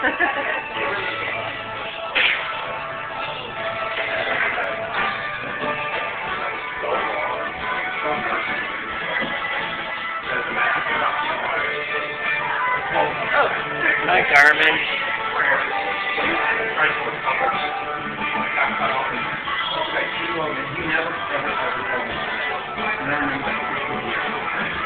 Hi, Carmen. You never, ever, ever told me.